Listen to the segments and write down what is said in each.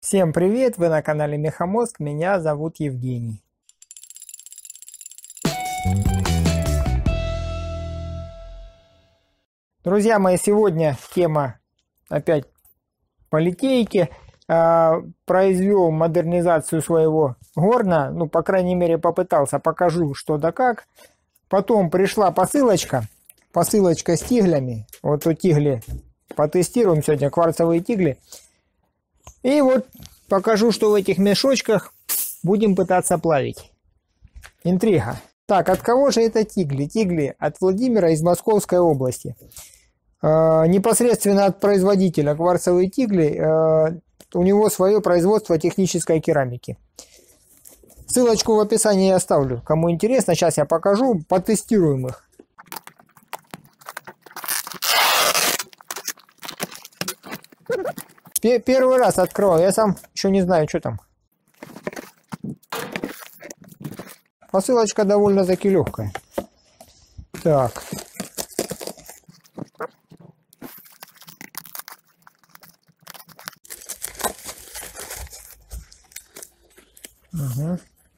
Всем привет! Вы на канале Мехамозг, меня зовут Евгений. Друзья мои, сегодня тема опять по литейке. Произвел модернизацию своего горна, ну, по крайней мере, попытался, покажу что да как. Потом пришла посылочка с тиглями. Вот тут тигли потестируем сегодня, кварцевые тигли. И вот покажу, что в этих мешочках будем пытаться плавить. Интрига. Так, от кого же это тигли? Тигли от Владимира из Московской области. Непосредственно от производителя кварцевые тигли. У него свое производство технической керамики. Ссылочку в описании я оставлю. Кому интересно, сейчас я покажу. Потестируем их. Первый раз открывал, я сам еще не знаю, что там. Посылочка довольно-таки легкая. Так. Угу.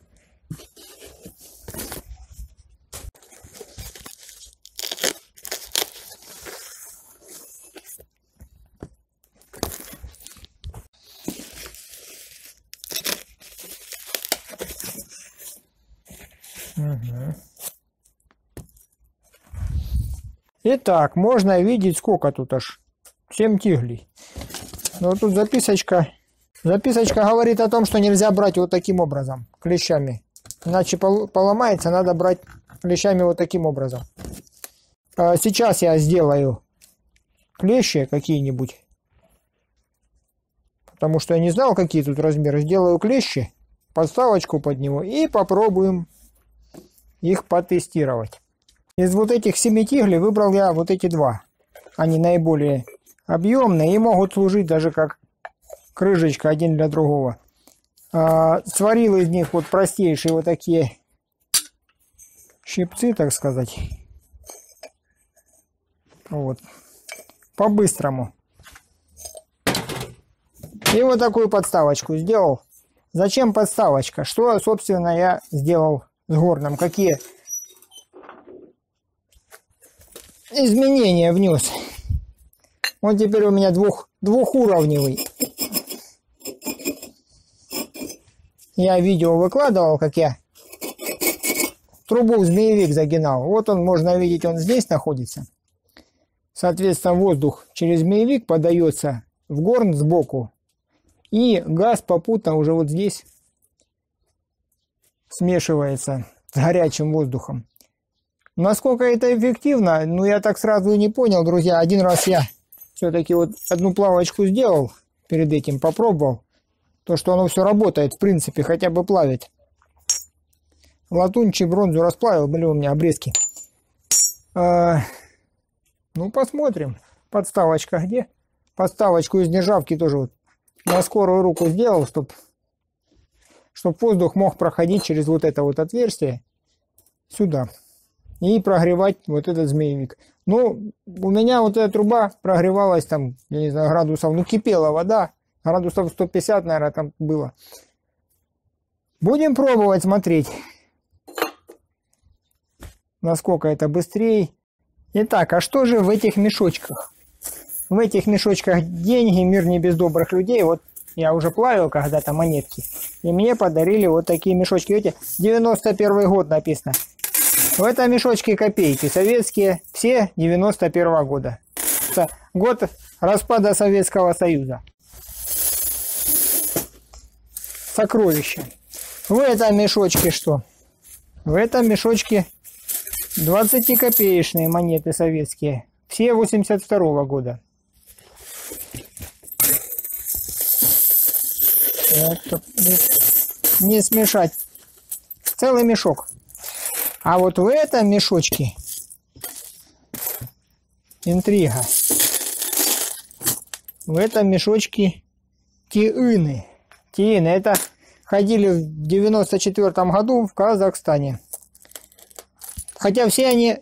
Итак, можно видеть, сколько тут аж. 7 тиглей. Но тут записочка говорит о том, что нельзя брать вот таким образом, клещами. Иначе поломается, надо брать клещами вот таким образом. Сейчас я сделаю клещи какие-нибудь. Потому что я не знал, какие тут размеры. Сделаю клещи, подставочку под него и попробуем их потестировать. Из вот этих 7 тиглей выбрал я вот эти два. Они наиболее объемные и могут служить даже как крышечка один для другого. Сварил из них вот простейшие вот такие щипцы, так сказать. Вот. По-быстрому. И вот такую подставочку сделал. Зачем подставочка? Что, собственно, я сделал с горном? Какие изменения внес? Вот теперь у меня двухуровневый. Я видео выкладывал, как я трубу в змеевик загинал. Вот он, можно видеть, он здесь находится. Соответственно, воздух через змеевик подается в горн сбоку. И газ попутно уже вот здесь смешивается с горячим воздухом. Насколько это эффективно, ну я так сразу и не понял, друзья. Один раз я все-таки вот одну плавочку сделал, перед этим попробовал. То, что оно все работает, в принципе, хотя бы плавит. Латунь, бронзу расплавил, были у меня обрезки. Ну, посмотрим. Подставочка где? Подставочку из нержавки тоже вот на скорую руку сделал, чтобы воздух мог проходить через вот это вот отверстие сюда. И прогревать вот этот змеевик. Ну, у меня вот эта труба прогревалась там, я не знаю, градусов, ну, кипела вода. Градусов 150, наверное, там было. Будем пробовать, смотреть, насколько это быстрее. Итак, а что же в этих мешочках? В этих мешочках деньги, мир не без добрых людей. Вот я уже плавил когда-то монетки. И мне подарили вот такие мешочки. Видите, 91 год написано. В этом мешочке копейки. Советские, все 91 года. Это год распада Советского Союза. Сокровища. В этом мешочке что? В этом мешочке 20-копеечные монеты советские. Все 82 года. Так, не смешать. Целый мешок. А вот в этом мешочке интрига. В этом мешочке тиыны. Тиыны. Это ходили в 94 году в Казахстане. Хотя все они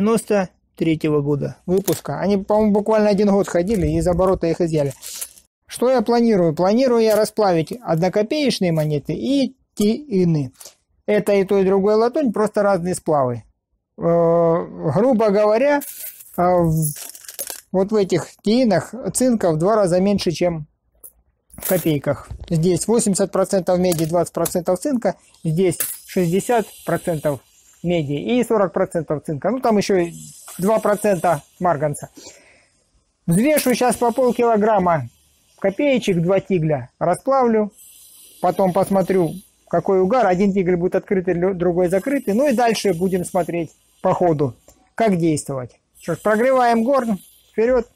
93 года выпуска. Они, по-моему, буквально 1 год ходили и из оборота их изъяли. Что я планирую? Планирую я расплавить однокопеечные монеты и тиины. Это и то, и другое латунь, просто разные сплавы. Грубо говоря, вот в этих тиинах цинка в 2 раза меньше, чем в копейках. Здесь 80% меди, 20% цинка. Здесь 60% меди и 40% цинка. Ну, там еще 2% марганца. Взвешу сейчас по полкилограмма копеечек, 2 тигля. Расплавлю. Потом посмотрю, какой угар. Один тигль будет открытый, другой закрытый. Ну и дальше будем смотреть по ходу, как действовать. Что ж, прогреваем горн. Вперед!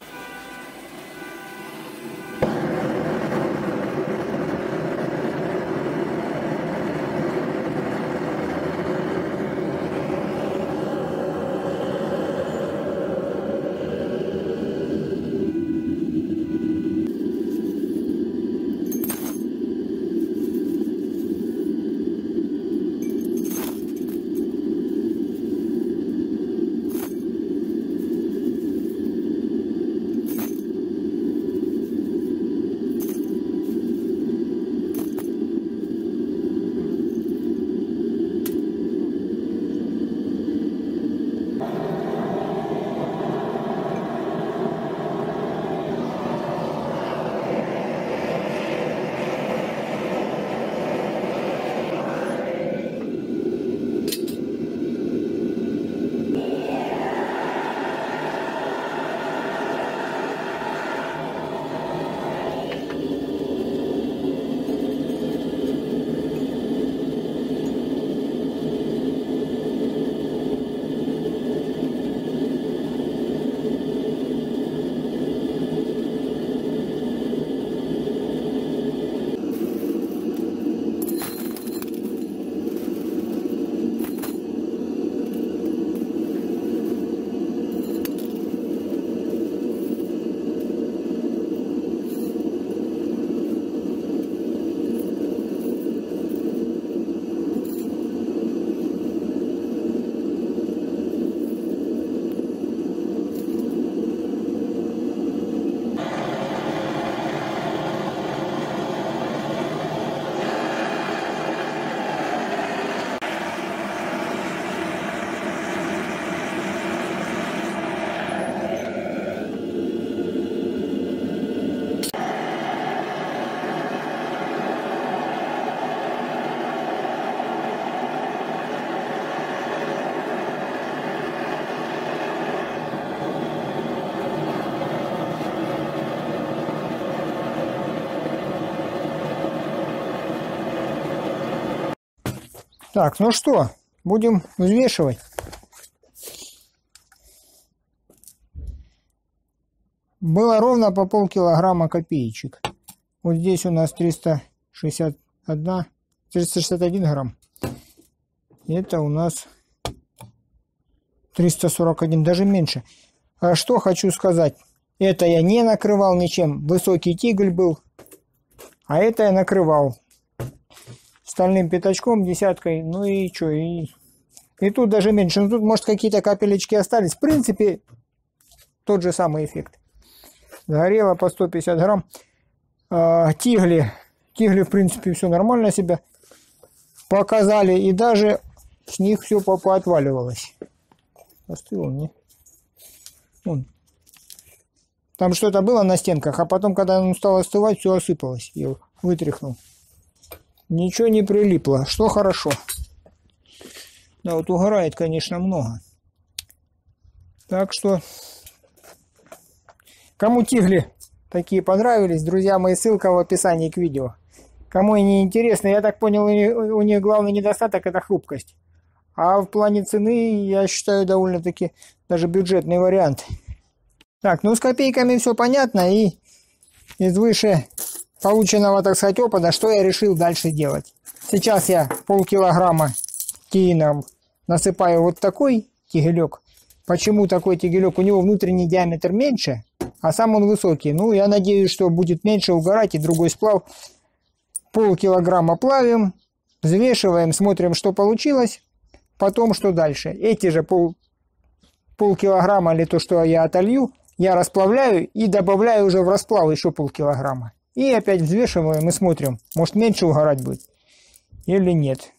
Так, ну что, будем взвешивать. Было ровно по полкилограмма копеечек. Вот здесь у нас 361 грамм. Это у нас 341, даже меньше. А что хочу сказать. Это я не накрывал ничем. Высокий тигль был. А это я накрывал стальным пятачком, десяткой. Ну и что? И тут даже меньше. Ну тут, может, какие-то капелечки остались. В принципе, тот же самый эффект. Сгорело по 150 грамм. Тигли, в принципе, все нормально себя показали. И даже с них все поотваливалось. Остыл он, не? Вон. Там что-то было на стенках, а потом, когда он стал остывать, все осыпалось. Я вытряхнул. Ничего не прилипло, что хорошо. Да, вот угорает, конечно, много. Так что, кому тигли такие понравились, друзья мои, ссылка в описании к видео. Кому не интересно, я так понял, у них главный недостаток — это хрупкость. А в плане цены, я считаю, довольно-таки даже бюджетный вариант. Так, ну с копейками все понятно, и из выше полученного, так сказать, опыта, что я решил дальше делать. Сейчас я полкилограмма тиина насыпаю вот такой тигелек. Почему такой тигелек? У него внутренний диаметр меньше, а сам он высокий. Ну, я надеюсь, что будет меньше угорать, и другой сплав. Полкилограмма плавим, взвешиваем, смотрим, что получилось. Потом, что дальше. Эти же полкилограмма, или то, что я отолью, я расплавляю и добавляю уже в расплав еще полкилограмма. И опять взвешиваем и смотрим, может меньше угорать будет или нет.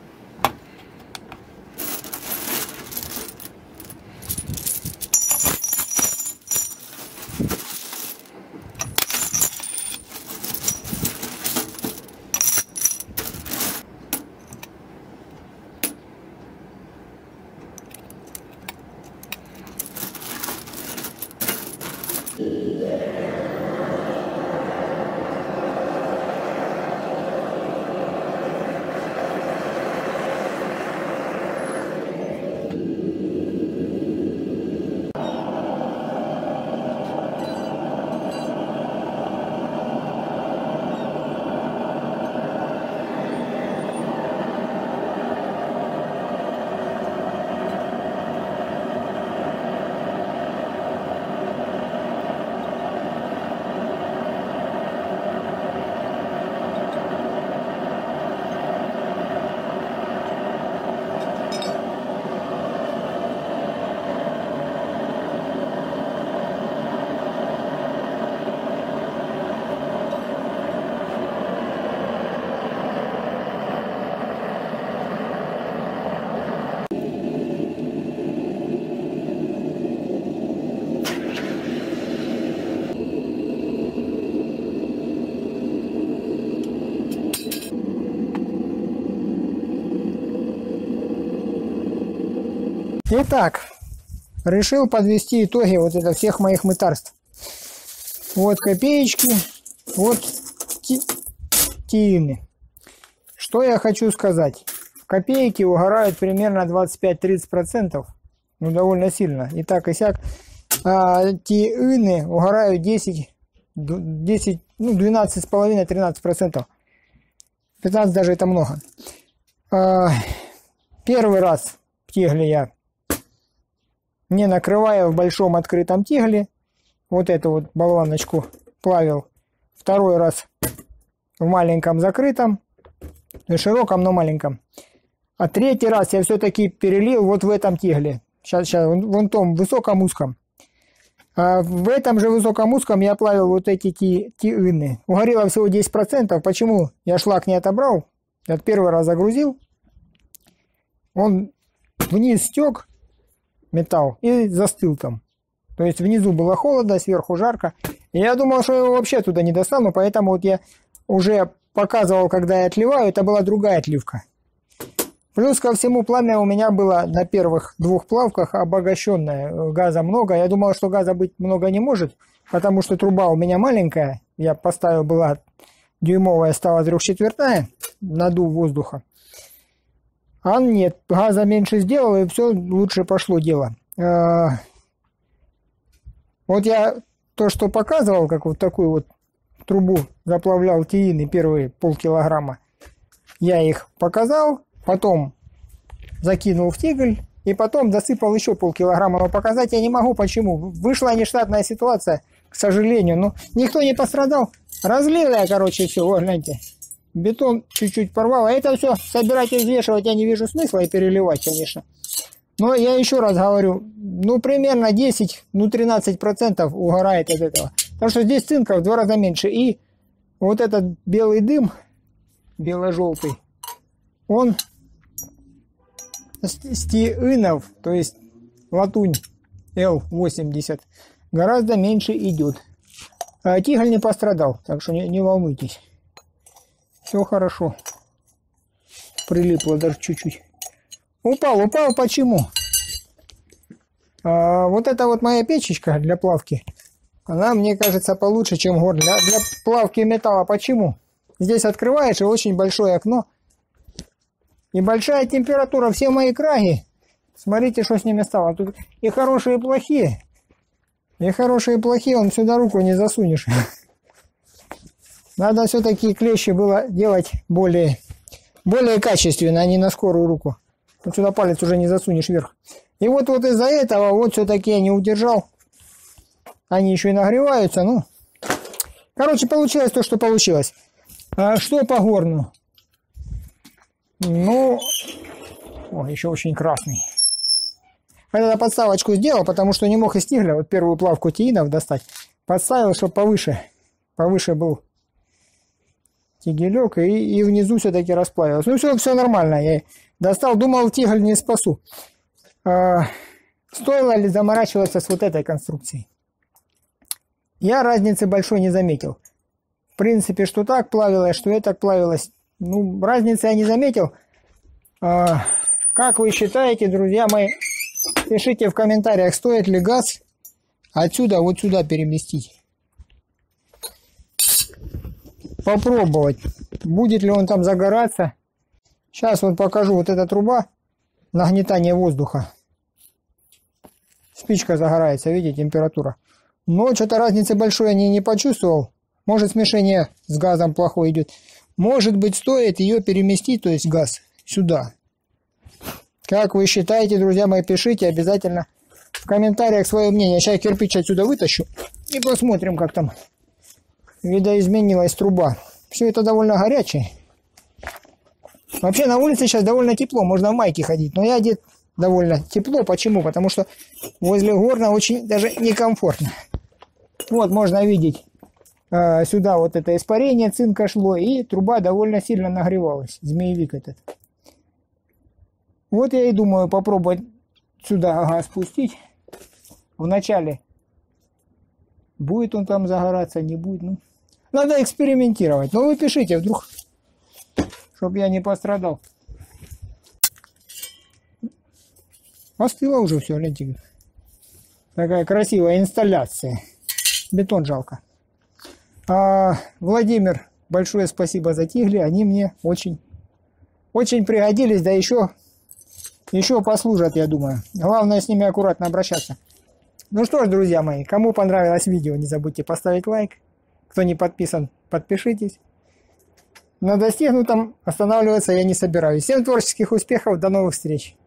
Итак, решил подвести итоги вот это всех моих мытарств. Вот копеечки, вот тиины. Что я хочу сказать. Копейки угорают примерно 25-30%. Ну, довольно сильно. И так, и сяк. А тиины угорают 10, ну, 12,5-13%. 15 даже это много. Первый раз в тигле я не накрывая в большом открытом тигле. Вот эту вот болваночку плавил. Второй раз в маленьком закрытом. Широком, но маленьком. А третий раз я все-таки перелил вот в этом тигле. Сейчас, вон том высоком узком. А в этом же высоком узком я плавил вот эти тиины. Угорело всего 10%. Почему? Я шлак не отобрал. Я первый раз загрузил. Он вниз стек. Металл и застыл там. То есть внизу было холодно, сверху жарко. И я думал, что я его вообще туда не достану, поэтому вот я уже показывал, когда я отливаю, это была другая отливка. Плюс ко всему пламя у меня было на первых двух плавках обогащенное. Газа много. Я думал, что газа быть много не может, потому что труба у меня маленькая. Я поставил, была дюймовая, стала 3/4, надув воздуха. А нет, газа меньше сделал, и все лучше пошло дело. Вот я то, что показывал, как вот такую вот трубу заплавлял тиины, первые полкилограмма, я их показал, потом закинул в тигль, и потом досыпал еще полкилограмма. Но показать я не могу, почему. Вышла нештатная ситуация, к сожалению, но никто не пострадал. Разлил я, короче, все, вот, гляньте. Бетон чуть-чуть порвал. А это все собирать и взвешивать я не вижу смысла и переливать, конечно. Но я еще раз говорю, ну примерно 10, ну 13% угорает от этого. Потому что здесь цинка в 2 раза меньше. И вот этот белый дым, бело-желтый, он с тиинов, то есть латунь L80, гораздо меньше идет. А тигль не пострадал, так что не волнуйтесь. Все хорошо. Прилипло даже чуть-чуть. Упал. Почему? Вот эта вот моя печечка для плавки, она, мне кажется, получше, чем горн. Для плавки металла. Почему? Здесь открываешь, и очень большое окно. И большая температура. Все мои краги. Смотрите, что с ними стало. Тут и хорошие, и плохие. И хорошие, и плохие. Он сюда руку не засунешь. Надо все-таки клещи было делать более качественно, а не на скорую руку. Вот сюда палец уже не засунешь вверх. И вот из-за этого вот все-таки я не удержал. Они еще и нагреваются. Ну, короче, получилось то, что получилось. А что по горну? Ну, еще очень красный. Я подставочку сделал, потому что не мог из тигля вот первую плавку тиинов достать. Подставил, чтобы повыше был тигелек, и внизу все-таки расплавилось. Ну все нормально, я достал, думал, тиголь не спасу. Стоило ли заморачиваться с вот этой конструкцией? Я разницы большой не заметил. В принципе, что так плавилось, что это плавилось. Ну, разницы я не заметил. Как вы считаете, друзья мои, пишите в комментариях, стоит ли газ отсюда вот сюда переместить. Попробовать, будет ли он там загораться. Сейчас вот покажу, вот эта труба, нагнетание воздуха. Спичка загорается, видите, температура. Но что-то разницы большой я не почувствовал. Может, смешение с газом плохое идет. Может быть, стоит ее переместить, то есть газ, сюда. Как вы считаете, друзья мои, пишите обязательно в комментариях свое мнение. Сейчас кирпич отсюда вытащу и посмотрим, как там видоизменилась труба. Все это довольно горячее. Вообще на улице сейчас довольно тепло, можно в майке ходить. Но я одет довольно тепло. Почему? Потому что возле горна очень даже некомфортно. Вот можно видеть, сюда вот это испарение цинка шло, и труба довольно сильно нагревалась. Змеевик этот. Вот я и думаю попробовать сюда газ спустить. Вначале будет он там загораться, не будет. Ну, надо экспериментировать. Но вы пишите, вдруг, чтобы я не пострадал. Остыло уже все, гляньте. Такая красивая инсталляция. Бетон жалко. Владимир, большое спасибо за тигли. Они мне очень пригодились, да еще послужат, я думаю. Главное с ними аккуратно обращаться. Ну что ж, друзья мои, кому понравилось видео, не забудьте поставить лайк. Кто не подписан, подпишитесь. На достигнутом останавливаться я не собираюсь. Всем творческих успехов, до новых встреч.